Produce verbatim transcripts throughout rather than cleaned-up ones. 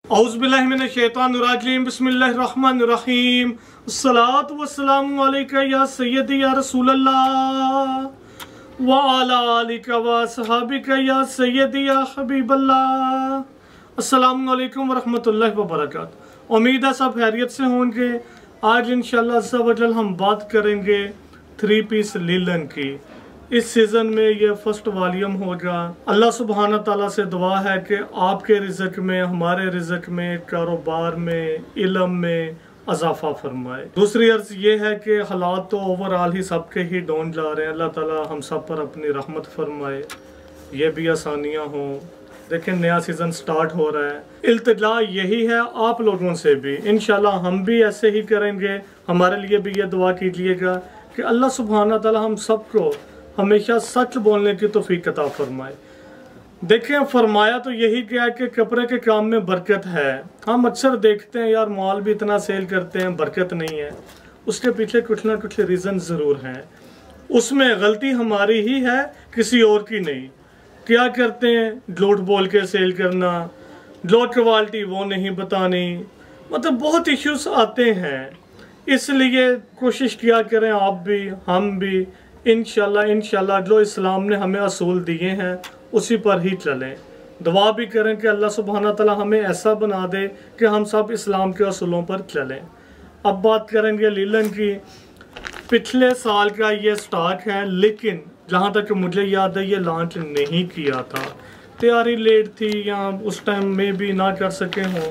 औज़ुबिल्लाहिमिनश्शैतानिर्रजीम बिस्मिल्लाहिर्रहमानिर्रहीम अस्सलातु वस्सलामु अलैका या सय्यदी या रसूलल्लाह व अला आलिका व असहाबिका या सय्यदी या हबीबल्लाह। अस्सलामु अलैकुम व रहमतुल्लाहि व बरकातुहू। उम्मीद है सब खैरियत से होंगे। आज इंशाअल्लाह अज़्ज़ा वजल हम बात करेंगे थ्री पीस लीलन की। इस सीज़न में ये फर्स्ट वॉल्यूम होगा। अल्लाह सुब्हाना ताला से दुआ है कि आपके रिज़्क़ में, हमारे रिज़्क़ में, कारोबार में, इल्म में अज़ाफ़ा फरमाए। दूसरी अर्ज़ ये है कि हालात तो ओवरऑल ही सबके ही डाउन जा रहे हैं। अल्लाह ताला हम सब पर अपनी रहमत फरमाए, ये भी आसानियाँ हों। देखें, नया सीज़न स्टार्ट हो रहा है। इल्तिजा यही है आप लोगों से भी, इंशाल्लाह हम भी ऐसे ही करेंगे। हमारे लिए भी ये दुआ कीजिएगा कि अल्लाह सुब्हाना ताला हम सबको हमेशा सच बोलने की तौफीक अता फरमाए। देखें, फरमाया तो यही गया कि कपड़े के काम में बरकत है। हम अक्सर देखते हैं यार माल भी इतना सेल करते हैं, बरकत नहीं है। उसके पीछे कुछ ना कुछ रीज़न ज़रूर हैं। उसमें गलती हमारी ही है, किसी और की नहीं। क्या करते हैं, झूठ बोल के सेल करना, जो क्वालिटी वो नहीं बतानी, मतलब बहुत इश्यूज आते हैं। इसलिए कोशिश किया करें आप भी, हम भी, इंशाल्लाह इंशाल्लाह जो इस्लाम ने हमें असूल दिए हैं उसी पर ही चलें। दुआ भी करें कि अल्लाह सुब्हाना ताला हमें ऐसा बना दे कि हम सब इस्लाम के असूलों पर चलें। अब बात करेंगे लीलन की। पिछले साल का ये स्टॉक है, लेकिन जहाँ तक मुझे याद है ये लॉन्च नहीं किया था। तैयारी लेट थी या उस टाइम में भी ना कर सके हों।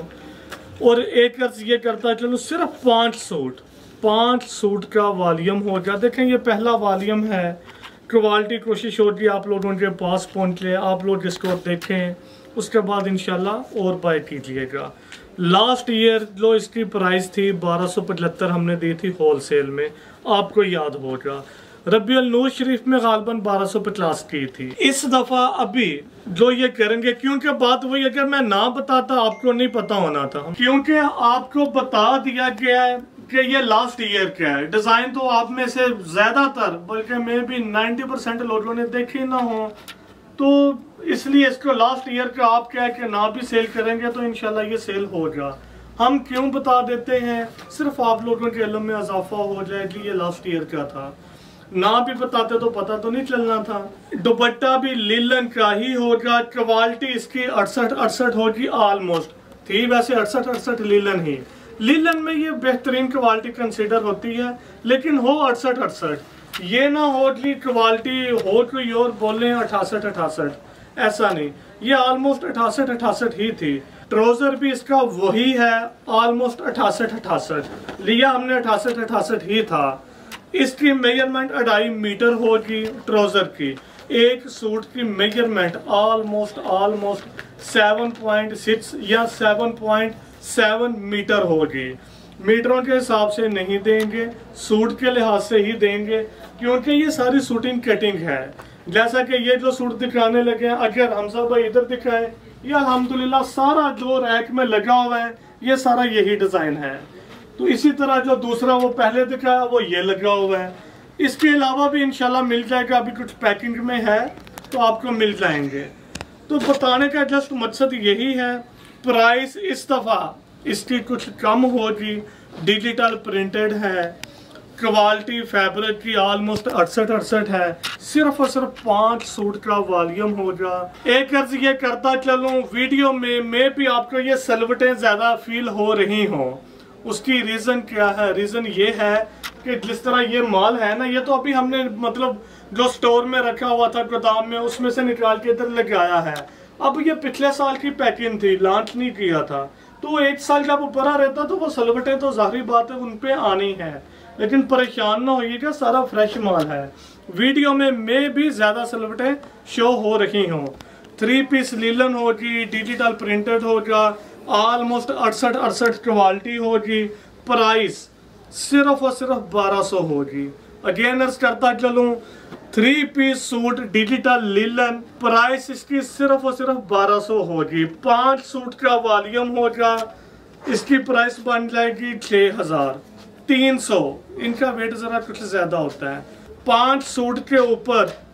और एक अर्ज ये करता चलो, सिर्फ पाँच सूट पांच सूट का वॉल्यूम हो गया। देखें, ये पहला वॉल्यूम है। क्वालिटी कोशिश होगी आप लोगों के पास पहुंचे, आप लोग इसको देखें, उसके बाद इंशाल्लाह और बाय कीजिएगा। लास्ट ईयर जो इसकी प्राइस थी बारह सौ पचहत्तर हमने दी थी होलसेल में, आपको याद होगा। रबीउल नूर शरीफ में गालबन बारह सौ पचास की थी। इस दफ़ा अभी जो ये करेंगे, क्योंकि बात वही, अगर मैं ना बताता आपको नहीं पता होना था, क्योंकि आपको बता दिया गया है कि ये लास्ट ईयर का है। डिज़ाइन तो आप में से ज़्यादातर, बल्कि मैं भी नब्बे परसेंट लोगों ने देखे ना हो, तो इसलिए इसको लास्ट ईयर का आप क्या है कि ना भी सेल करेंगे तो इंशाल्लाह ये सेल होगा। हम क्यों बता देते हैं, सिर्फ आप लोगों के इल्म में इजाफा हो जाए कि ये लास्ट ईयर का था। ना भी बताते तो पता तो नहीं चलना था। दुपट्टा भी लीलन का ही होगा। क्वालिटी इसकी अड़सठ अड़सठ होगी ऑलमोस्ट थी, वैसे अड़सठ अड़सठ लीलन ही। लीलन में ये बेहतरीन क्वालिटी कंसीडर होती है, लेकिन हो अड़सठ अड़सठ। ये ना हो कि क्वालिटी हो कोई और बोले अठासठ अठासठ, ऐसा नहीं। ये ऑलमोस्ट अठासठ अठासठ ही थी। ट्राउजर भी इसका वही है, ऑलमोस्ट अठासठ अठासठ लिया हमने, अठासठ अठासठ ही था। इसकी मेजरमेंट अढ़ाई मीटर होगी ट्राउजर की। एक सूट की measurement almost almost seven point six या सेवन पॉइंट सेवन मीटर होगी। मीटरों के हिसाब से नहीं देंगे, सूट के लिहाज से ही देंगे, क्योंकि ये सारी सूटिंग कटिंग है। जैसा कि ये जो सूट दिखाने लगे हैं, अगर हमजा भाई इधर दिखाए, ये अल्हम्दुलिल्लाह सारा जो रैक में लगा हुआ है ये सारा यही डिजाइन है। तो इसी तरह जो दूसरा वो पहले दिखाया वो ये लगा हुआ है। इसके अलावा भी इंशाल्लाह मिल जाएगा, अभी कुछ पैकिंग में है तो आपको मिल जाएंगे। तो बताने का जस्ट मकसद यही है। प्राइस इस दफ़ा इसकी कुछ कम होगी। डिजिटल प्रिंटेड है, क्वालिटी फैब्रिक की ऑलमोस्ट अड़सठ अड़सठ है। सिर्फ और सिर्फ पांच सूट का वॉल्यूम होगा। एक अर्ज ये करता चलूं, वीडियो में मैं भी आपको ये सलवटें ज्यादा फील हो रही हों। उसकी रीजन क्या है? रीजन ये है कि जिस तरह ये माल है ना, ये तो अभी हमने मतलब जो स्टोर में रखा हुआ था गोदाम में, उसमें से निकाल के इधर लगाया है। अब ये पिछले साल की पैकिंग थी, लॉन्च नहीं किया था, तो एक साल जब ऊपर रहता तो वो सलवटें तो जाहिर बात है उन पे आनी है। लेकिन परेशान ना होइएगा, सारा फ्रेश माल है। वीडियो में मैं भी ज्यादा सलवटें शो हो रही हूँ। थ्री पीस लीलन होगी, डिजिटल प्रिंटेड होगा, ऑलमोस्ट अड़सठ अड़सठ क्वालिटी होगी। प्राइस सिर्फ और सिर्फ बारह सौ होगी। अगेन अर्ज करता चलूं, three piece suit digital linen, price इसकी सिर्फ और सिर्फ बारह सौ होगी। पांच सूट का वॉल्यूम होगा, इसकी प्राइस बन जाएगी छह हजार तीन सौ। इनका वेट जरा कुछ ज्यादा होता है। पांच सूट के ऊपर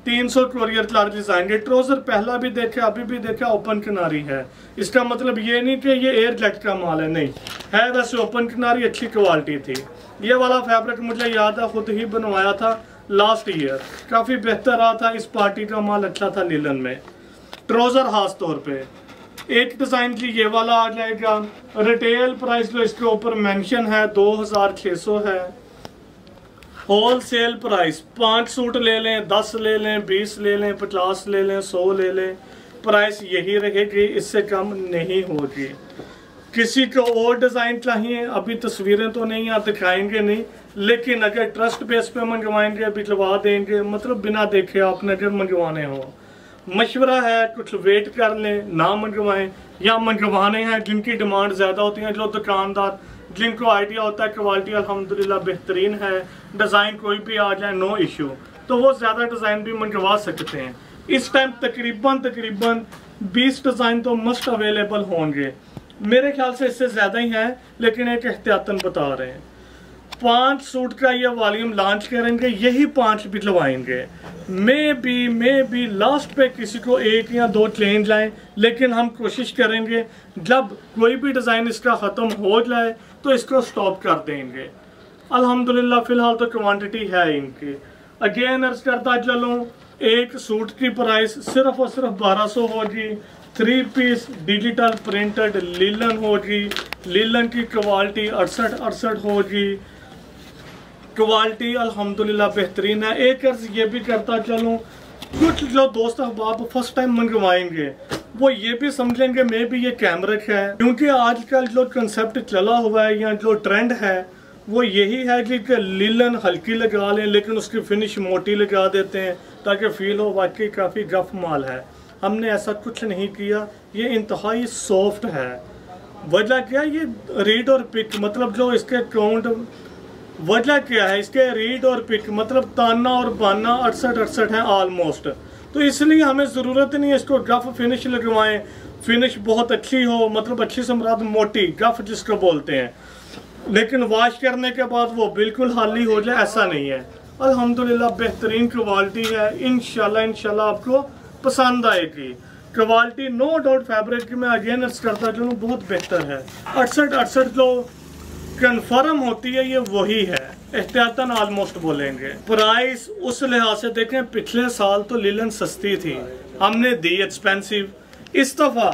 तीन सौ कोरियर चार्ज डिजाइन। ये ट्राउजर पहला भी देखा, अभी भी देखा, ओपन किनारी है। इसका मतलब ये नहीं कि ये एयर जैकेट का माल है, नहीं है, वैसे ओपन किनारी अच्छी क्वालिटी थी। ये वाला फैब्रिक मुझे याद है, खुद ही बनवाया था लास्ट ईयर, काफ़ी बेहतर रहा था। इस पार्टी का माल अच्छा था लीलन में। ट्राउजर खास तौर पे एक डिज़ाइन की ये वाला आ जाएगा। रिटेल प्राइस जो इसके ऊपर मेंशन है दो हज़ार छः सौ है। होलसेल प्राइस पाँच सूट ले लें, दस ले लें, बीस ले लें, पचास ले लें, सौ ले लें, प्राइस यही रहेगी, इससे कम नहीं होगी। किसी को और डिज़ाइन चाहिए, अभी तस्वीरें तो नहीं आप दिखाएंगे नहीं, लेकिन अगर ट्रस्ट बेस पे मंगवाएंगे भिजवा देंगे, मतलब बिना देखे आपने अगर मंगवाने हो। मशवरा है कुछ वेट कर लें, ना मंगवाएं, या मंगवाने हैं जिनकी डिमांड ज़्यादा होती है, जो दुकानदार जिनको आइडिया होता है क्वालिटी अल्हम्दुलिल्लाह बेहतरीन है, डिज़ाइन कोई भी आ जाए नो इशू, तो वो ज़्यादा डिज़ाइन भी मंगवा सकते हैं। इस टाइम तकरीबन तकरीबन बीस डिज़ाइन तो मस्ट अवेलेबल होंगे, मेरे ख्याल से इससे ज़्यादा ही हैं, लेकिन एक एहतियातन बता रहे हैं। पांच सूट का ये वॉल्यूम लॉन्च करेंगे, यही पांच भी लवाएंगे। Maybe maybe last पे किसी को एक या दो चेंज लाएं, लेकिन हम कोशिश करेंगे जब कोई भी डिज़ाइन इसका ख़त्म हो जाए तो इसको स्टॉप कर देंगे। अल्हम्दुलिल्लाह फ़िलहाल तो क्वांटिटी है इनकी। अगेन अर्ज करता चलूँ, एक सूट की प्राइस सिर्फ और सिर्फ बारह सौ होगी। Three piece digital printed linen होगी, लीलन की क्वालिटी अड़सठ अड़सठ होगी, क्वालिटी अल्हम्दुलिल्लाह बेहतरीन है। एक अर्ज ये भी करता चलूँ, कुछ जो दोस्त अहबाब फर्स्ट टाइम मंगवाएंगे वो ये भी समझेंगे मे भी ये कैमरिक है, क्योंकि आजकल जो कंसेप्ट चला हुआ है या जो ट्रेंड है वो यही है कि लीलन हल्की लगा लें लेकिन उसकी फिनिश मोटी लगा देते हैं ताकि फील हो वाकई काफ़ी गफ माल है। हमने ऐसा कुछ नहीं किया, ये इंतहाई सॉफ्ट है। वजह क्या, ये रीड और पिक मतलब जो इसके काउंट, वजह क्या है इसके रीड और पिक मतलब ताना और बाना अड़सठ अड़सठ है ऑलमोस्ट, तो इसलिए हमें ज़रूरत नहीं है इसको गफ फिनिश लगवाएं। फिनिश बहुत अच्छी हो, मतलब अच्छी से मुराद मोटी गफ जिसको बोलते हैं, लेकिन वॉश करने के बाद वो बिल्कुल हाली हो जाए, ऐसा नहीं है। अल्हम्दुलिल्लाह बेहतरीन क्वालिटी है, इंशाल्लाह इंशाल्लाह आपको पसंद आएगी। क्वालिटी नो डाउट फैब्रिक की मैं अगेन अर्ज करता चलूँ बहुत बेहतर है। अड़सठ अड़सठ जो कन्फर्म होती है ये वही है, एहतियातन ऑलमोस्ट बोलेंगे। प्राइस उस लिहाज से देखें, पिछले साल तो लीलन सस्ती थी, हमने दी एक्सपेंसिव, इस दफ़ा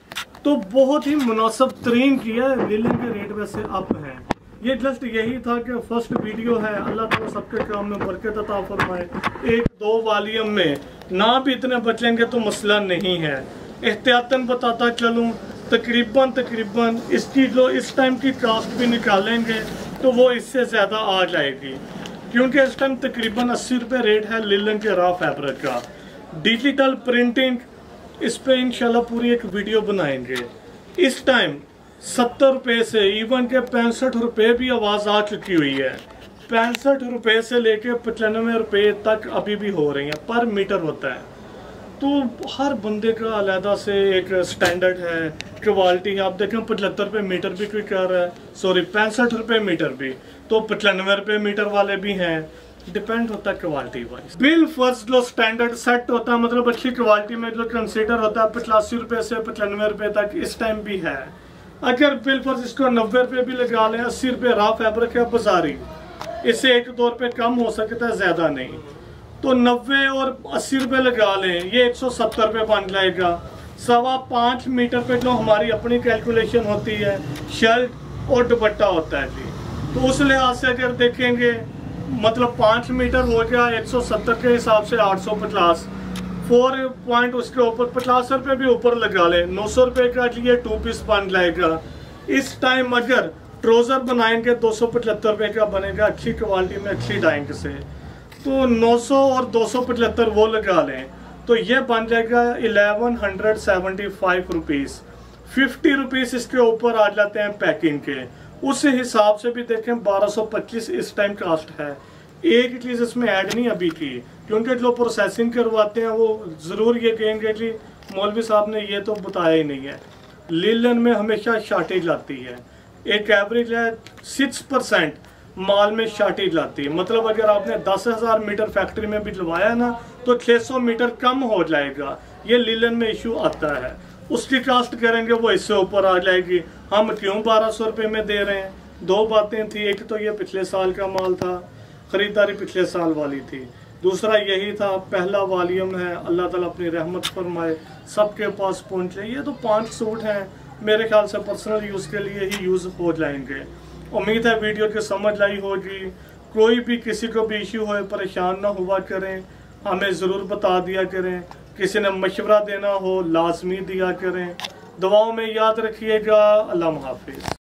तो बहुत ही मुनासिब तरीन किया है। लीलन के रेट वैसे अप हैं, ये जस्ट यही था कि फर्स्ट वीडियो है, अल्लाह ताला सबके काम में बरकत अता फरमाए। एक दो वॉल्यूम में ना भी इतने बचेंगे तो मसला नहीं है। एहतियातन बताता चलूँ, तकरीबन तकरीबन इसकी जो इस टाइम की कास्ट भी निकालेंगे तो वो इससे ज़्यादा आ जाएगी, क्योंकि इस टाइम तकरीबन अस्सी रुपये रेट है लीलन के रॉ फैब्रिक का। डिजिटल प्रिंटिंग इस पे इंशाल्लाह पूरी एक वीडियो बनाएंगे। इस टाइम सत्तर रुपये से इवन के पैंसठ रुपये भी आवाज़ आ चुकी हुई है, पैंसठ रुपये से लेके पचानवे रुपये तक अभी भी हो रही है, पर मीटर होता है। तो हर बंदे का अलहदा से एक स्टैंडर्ड है, क्वालिटी है। आप देखें पचहत्तर रुपये मीटर भी कोई कर रहा है, सॉरी पैंसठ रुपये मीटर भी, तो पचानवे रुपये मीटर वाले भी हैं, डिपेंड होता है क्वालिटी वाइज। बिल फर्स्ट जो स्टैंडर्ड सेट होता है, मतलब अच्छी क्वालिटी में जो कंसीडर होता है पचासी रुपये से पचानवे रुपये तक इस टाइम भी है। अगर बिल फर्स्ट इसको नब्बे रुपये भी लगा लें, अस्सी रुपये रॉ फैब्रिक है बाजारी, इससे एक दो रुपये कम हो सकता है, ज़्यादा नहीं, तो नब्बे और अस्सी रुपये लगा लें, ये एक सौ सत्तर रुपये बन जाएगा। सवा पाँच मीटर पे जो हमारी अपनी कैलकुलेशन होती है, शर्ट और दुपट्टा होता है जी, तो उस लिहाज से अगर देखेंगे मतलब पाँच मीटर हो गया एक सौ सत्तर के हिसाब से आठ सौ पचास, फोर पॉइंट उसके ऊपर पचास रुपये भी ऊपर लगा लें, नौ सौ रुपये का लिए टू पीस बन जाएगा। इस टाइम अगर ट्राउज़र बनाएंगे दो सौ पचहत्तर रुपये का बनेगा, अच्छी क्वालिटी में अच्छी डाइंग से, तो नौ सौ और दो सौ पचहत्तर वो लगा लें तो ये बन जाएगा eleven hundred seventy five rupees. Fifty rupees इसके ऊपर आ जाते हैं पैकिंग के, उस हिसाब से भी देखें बारह सौ पच्चीस इस टाइम कास्ट है। एक चीज़ इसमें ऐड नहीं अभी की, क्योंकि जो प्रोसेसिंग करवाते हैं वो ज़रूर ये कहेंगे कि मौलवी साहब ने ये तो बताया ही नहीं है। लीलन में हमेशा शार्टेज आती है, एक एवरेज है सिक्स परसेंट माल में शार्टेज आती है, मतलब अगर आपने दस हज़ार मीटर फैक्ट्री में भी लवाया ना तो छह सौ मीटर कम हो जाएगा। ये लीलन में इशू आता है। उसकी कास्ट करेंगे वो इससे ऊपर आ जाएगी। हम क्यों बारह सौ रुपये में दे रहे हैं? दो बातें थी, एक तो ये पिछले साल का माल था, खरीदारी पिछले साल वाली थी। दूसरा यही था, पहला वॉल्यूम है, अल्लाह ताला अपनी रहमत फरमाए सबके पास पहुँचे। ये तो पांच सूट हैं, मेरे ख्याल से पर्सनल यूज़ के लिए ही यूज़ हो जाएंगे। उम्मीद है वीडियो की समझ आई होगी। कोई भी किसी को भी इश्यू हो, परेशान ना हुआ करें, हमें ज़रूर बता दिया करें। किसी ने मशवरा देना हो लाजमी दिया करें। दुआओं में याद रखिएगा। अल्लाह हाफिज़।